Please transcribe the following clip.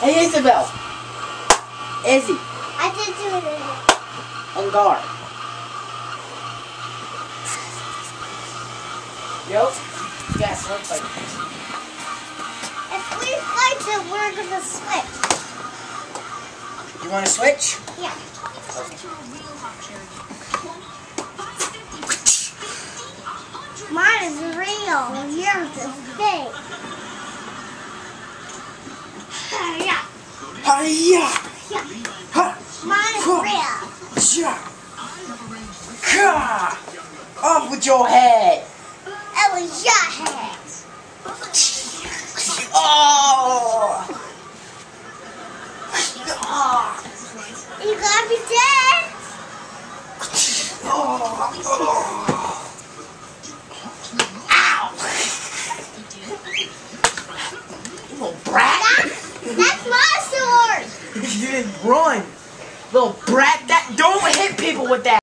Hey, Isabel. Izzy. I did do it. On guard. Yo. Yes, let's fight. If we fight it, we're gonna switch. You want to switch? Yeah. Okay. Mine is real. Yours is fake. Yeah. Hiya! Yeah. Ha! Mine is real. Cha! Ka! Off with your head! It was your head. Oh! You gotta be dead. Oh! Ow! You little brat! That's my sword. You didn't run! Little brat! Don't hit people with that!